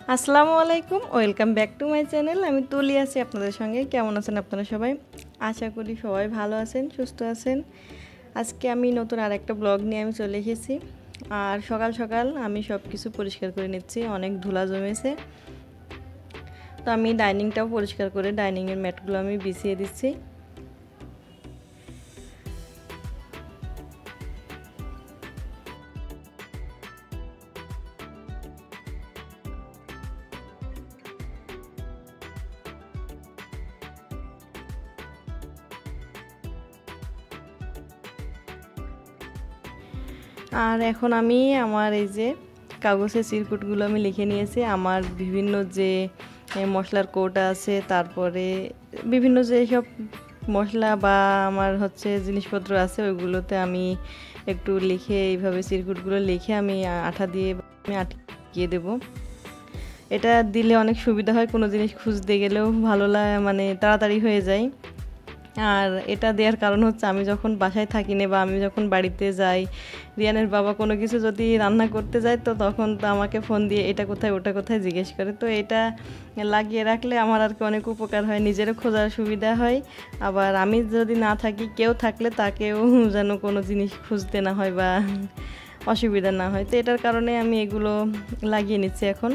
আসসালামু আলাইকুম, welcome back to my channel. আমি তুলি আছি আপনাদের সঙ্গে। কেমন আছেন আপনারা সবাই? আশা করি সবাই ভালো আছেন, সুস্থ আছেন। আজকে আমি নতুন আরেকটা ব্লগ নিয়ে আমি চলে এসেছি। আর সকাল সকাল আমি সব কিছু পরিষ্কার করে নিচ্ছি, অনেক ধুলা জমেছে। তো আমি ডাইনিংটাও পরিষ্কার করে ডাইনিংয়ের ম্যাটগুলো আমি বিছিয়ে দিচ্ছি। আর এখন আমি আমার এই যে কাগজের চিরকুটগুলো আমি লিখে নিয়েছি। আমার বিভিন্ন যে মশলার কৌটা আছে, তারপরে বিভিন্ন যে সব মশলা বা আমার হচ্ছে জিনিসপত্র আছে, ওইগুলোতে আমি একটু লিখে এইভাবে চিরকুটগুলো লিখে আমি আঠা দিয়ে আমি আটকিয়ে দেব। এটা দিলে অনেক সুবিধা হয়, কোনো জিনিস খুঁজতে গেলেও ভালো লাগে, মানে তাড়াতাড়ি হয়ে যায়। আর এটা দেওয়ার কারণ হচ্ছে আমি যখন বাসায় থাকি না বা আমি যখন বাড়িতে যাই, রিয়ানের বাবা কোনো কিছু যদি রান্না করতে যায় তো তখন তো আমাকে ফোন দিয়ে এটা কোথায় ওটা কোথায় জিজ্ঞেস করে। তো এটা লাগিয়ে রাখলে আমার আর কি অনেক উপকার হয়, নিজেরও খোঁজার সুবিধা হয়। আবার আমি যদি না থাকি, কেউ থাকলে তাকেও যেন কোনো জিনিস খুঁজতে না হয় বা অসুবিধা না হয়। তো এটার কারণে আমি এগুলো লাগিয়ে নিচ্ছি এখন।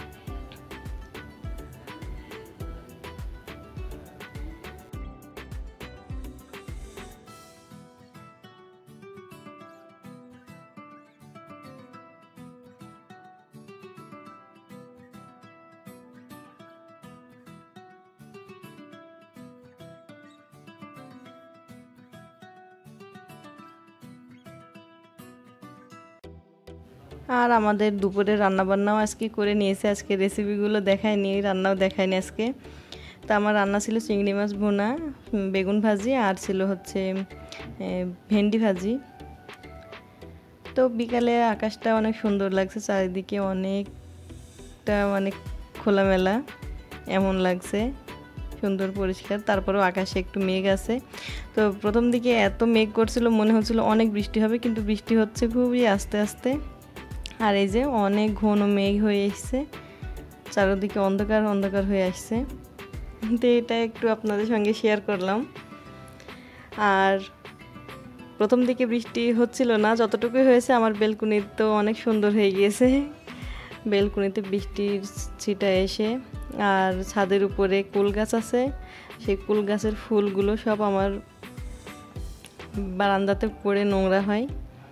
আর আমাদের দুপুরে রান্নাবান্নাও আজকে করে নিয়েছে। আজকে রেসিপিগুলো দেখায়নি, রান্নাও দেখায়নি আজকে। তো আমার রান্না ছিল চিংড়ি মাছ ভুনা, বেগুন ভাজি, আর ছিল হচ্ছে ভেন্ডি ভাজি। তো বিকালে আকাশটা অনেক সুন্দর লাগছে, চারিদিকে অনেকটা অনেক খোলামেলা এমন লাগছে, সুন্দর পরিষ্কার। তারপরেও আকাশে একটু মেঘ আছে। তো প্রথম দিকে এত মেঘ করছিল, মনে হচ্ছিল অনেক বৃষ্টি হবে, কিন্তু বৃষ্টি হচ্ছে খুবই আস্তে আস্তে। আর এই যে অনেক ঘন মেঘ হয়ে এসছে, চারিদিকে অন্ধকার অন্ধকার হয়ে আসছে। তো এটা একটু আপনাদের সঙ্গে শেয়ার করলাম। আর প্রথম দিকে বৃষ্টি হচ্ছিল না, যতটুকু হয়েছে আমার বেলকুনি তো অনেক সুন্দর হয়ে গিয়েছে। বেলকুনিতে বৃষ্টির ছিটা এসে, আর ছাদের উপরে কুল গাছ আছে, সেই কুল গাছের ফুলগুলো সব আমার বারান্দাতে পড়ে নোংরা হয়।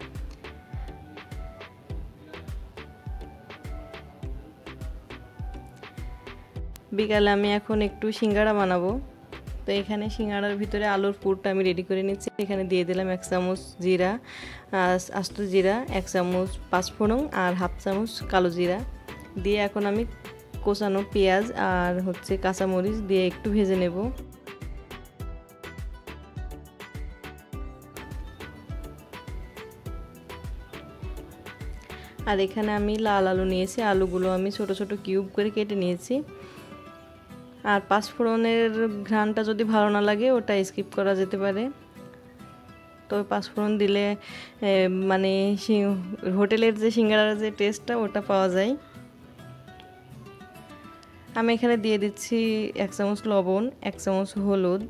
বিকালে আমি এখন একটু সিঙ্গাড়া বানাবো। তো এখানে সিঙ্গাড়ার ভিতরে আলুর পুরটা আমি রেডি করে নিচ্ছি। এখানে দিয়ে দিলাম 1 চামচ জিরা, আস্ত জিরা, 1 চামচ পাঁচফোড়ন আর 1/2 চামচ কালো জিরা দিয়ে এখন আমি কোচানো পেঁয়াজ আর হচ্ছে কাঁচামরিচ দিয়ে একটু ভেজে নেব। আর এখানে আমি লাল আলু নিয়েছি, আলুগুলো আমি ছোট ছোট কিউব করে কেটে নিয়েছি। আর পাঁচফোড়নের ঘ্রাণটা যদি ভালো না লাগে ওটা স্কিপ করা যেতে পারে। তবে পাঁচফোড়ন দিলে মানে হোটেলের যে সিঙ্গাড়ার যে টেস্টটা ওটা পাওয়া যায়। আমি এখানে দিয়ে দিচ্ছি 1 চামচ লবণ, 1 চামচ হলুদ,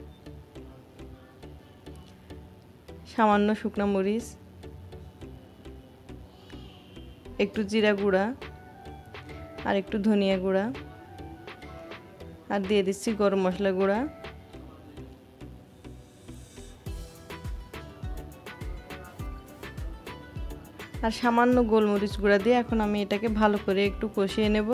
সামান্য শুকনা মরিচ, একটু জিরা গুঁড়া আর একটু ধনিয়া গুঁড়া, আর দিয়ে দিচ্ছি গরম মশলা গুঁড়া। আর সামান্য গোলমরিচ গুঁড়া দিয়ে এখন আমি এটাকে ভালো করে একটু কষিয়ে নেব।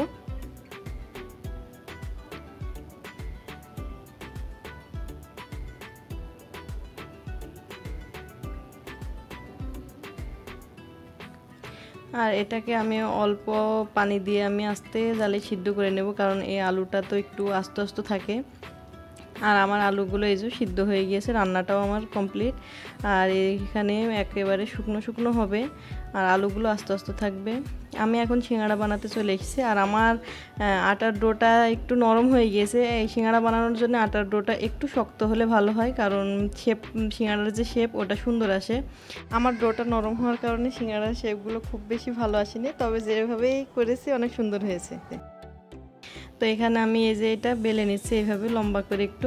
আর এটাকে আমি অল্প পানি দিয়ে আমি আস্তে জালে সিদ্ধ করে নেব, কারণ এই আলুটা তো একটু আস্তে আস্তে থাকে। আর আমার আলুগুলো এই যে সিদ্ধ হয়ে গিয়েছে, রান্নাটাও আমার কমপ্লিট। আর এখানে একেবারে শুকনো শুকনো হবে আর আলুগুলো আস্তে আস্তে থাকবে। আমি এখন সিঙ্গাড়া বানাতে চলে এসেছি। আর আমার আটার ডোটা একটু নরম হয়ে গিয়েছে। এই সিঙ্গাড়া বানানোর জন্য আটার ডোটা একটু শক্ত হলে ভালো হয়, কারণ সিঙ্গাড়ার যে শেপ ওটা সুন্দর আসে। আমার ডোটা নরম হওয়ার কারণে সিঙ্গাড়ার শেপগুলো খুব বেশি ভালো আসেনি, তবে যেভাবেই করেছি অনেক সুন্দর হয়েছে। তো এখানে আমি এই যে এটা বেলে নিচ্ছি এইভাবে লম্বা করে একটু।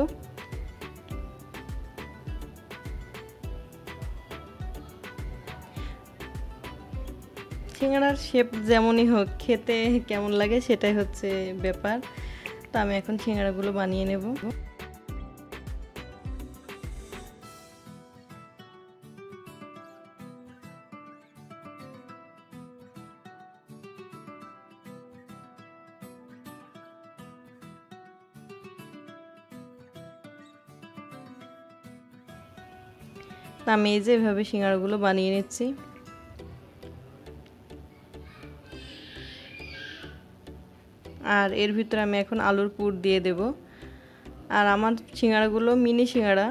সিঙ্গাড়ার শেপ যেমনই হোক, খেতে কেমন লাগে সেটাই হচ্ছে ব্যাপার। তো আমি এখন সিঙ্গাড়াগুলো বানিয়ে নেব। আমি এই যে এভাবে সিঙ্গাড়াগুলো বানিয়ে নিচ্ছি। আর এর ভিতরে আমি এখন আলুর পুর দিয়ে দেব। আর আমার সিঙ্গাড়াগুলো মিনি সিঙ্গাড়া,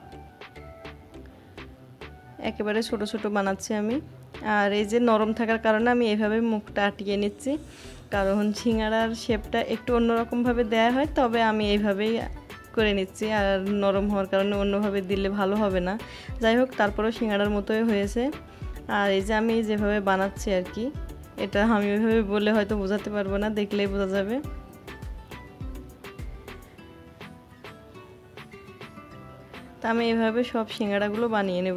একেবারে ছোট ছোট বানাচ্ছি আমি। আর এই যে নরম থাকার কারণে আমি এইভাবে মুখটা আটকিয়ে নিচ্ছি, কারণ সিঙ্গাড়ার শেপটা একটু অন্যরকমভাবে দেয়া হয়, তবে আমি এইভাবেই করে নিচ্ছি। আর নরম হওয়ার কারণে অন্যভাবে দিলে ভালো হবে না। যাই হোক, তারপরেও সিঙ্গাড়ার মতোই হয়েছে। আর এই যে আমি যেভাবে বানাচ্ছি আর কি, এটা আমি ওইভাবে বলে হয়তো বোঝাতে পারবো না, দেখলেই বোঝা যাবে। তা আমি এভাবে সব সিঙ্গাড়াগুলো বানিয়ে নেব।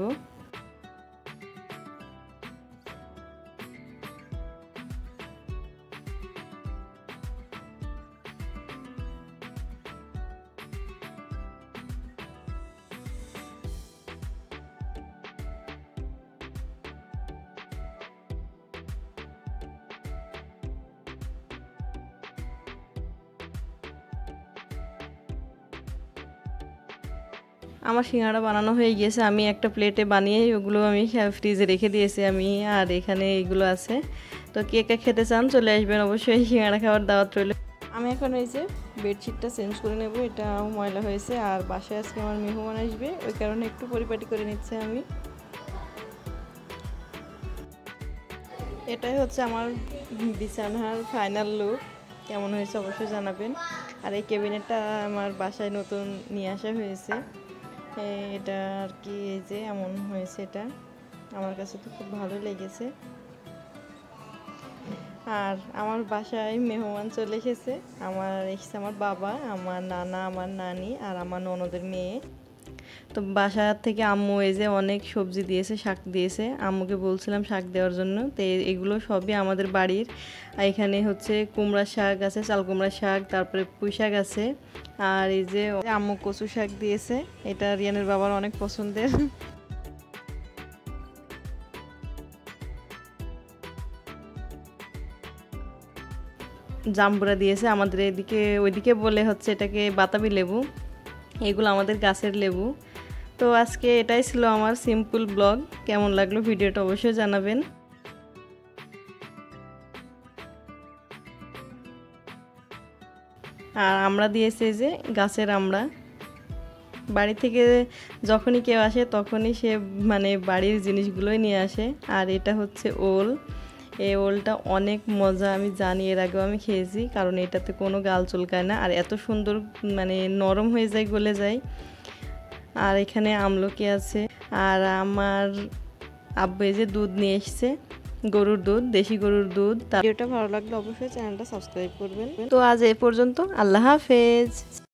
আমার সিঙ্গাড়া বানানো হয়ে গিয়েছে। আমি একটা প্লেটে বানিয়ে ওগুলো আমি ফ্রিজে রেখে দিয়েছি আমি। আর এখানে এইগুলো আছে। তো কে কে খেতে চান চলে আসবেন, অবশ্যই সিঙ্গাড়া খাওয়ার দাওয়াত রইল। আমি এখন এই যে বেডশিটটা চেঞ্জ করে নেব, এটা ময়লা হয়েছে। আর বাসায় আজকে আমার মেহমান আসবে, ওই কারণে একটু পরিপাটি করে নিচ্ছে আমি। এটাই হচ্ছে আমার বিছানার ফাইনাল লুক। কেমন হয়েছে অবশ্যই জানাবেন। আর এই ক্যাবিনেটটা আমার বাসায় নতুন নিয়ে আসা হয়েছে। এটা আর কি এই যে এমন হয়েছে, এটা আমার কাছে তো খুব ভালো লেগেছে। আর আমার বাসায় মেহমান চলে এসেছে। এসেছে আমার বাবা, আমার নানা, আমার নানি আর আমার ননদের মেয়ে। তো বাসা থেকে আম্মু এই যে অনেক সবজি দিয়েছে, শাক দিয়েছে। আম্মুকে বলছিলাম শাক দেওয়ার জন্য। তো এগুলো সবই আমাদের বাড়ির। এখানে হচ্ছে কুমড়া শাক আছে, চাল কুমড়া শাক, তারপরে পুঁই শাক আছে। আর এই যে আম্মু কচু শাক দিয়েছে, এটা রিয়ানের বাবার অনেক পছন্দের। জাম্বুরা দিয়েছে আমাদের এদিকে, ওইদিকে বলে হচ্ছে এটাকে বাতাবি লেবু। এগুলো আমাদের গাছের লেবু। তো আজকে এটাই ছিল আমার সিম্পল ব্লগ। কেমন লাগলো ভিডিওটা অবশ্যই জানাবেন। আর আমরা দিয়েছে যে গাছের আমরা। বাড়ি থেকে যখনই কেউ আসে তখনই সে মানে বাড়ির জিনিসগুলোই নিয়ে আসে। আর এটা হচ্ছে ওল। এই ওলটা অনেক মজা, আমি জানি, এর আগেও আমি খেয়েছি, কারণ এটাতে কোনো গাল চুলকায় না। আর এত সুন্দর মানে নরম হয়ে যায়, গলে যায়। আর এখানে আমলকি আছে। আর আমার আব্বু এই যে দুধ নিয়ে এসছে, গরুর দুধ, দেশি গরুর দুধ। ভিডিওটা ভালো লাগলে অবশ্যই চ্যানেলটা সাবস্ক্রাইব করবেন। তো আজ এই পর্যন্ত, আল্লাহ হাফেজ।